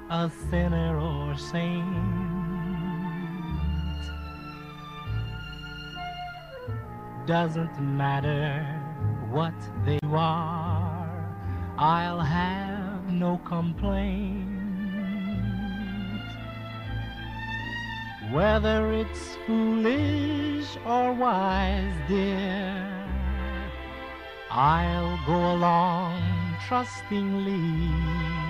a sinner or saint. Doesn't matter what they are, I'll have no complaint. Whether it's foolish or wise, dear, I'll go along trustingly.